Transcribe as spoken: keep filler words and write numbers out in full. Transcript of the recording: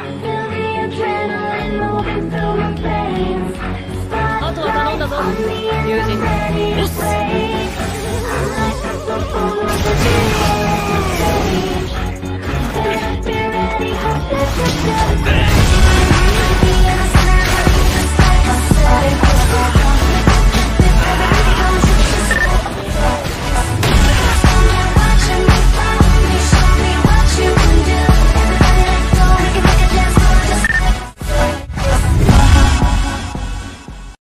あとは頼んだぞ友人。よし。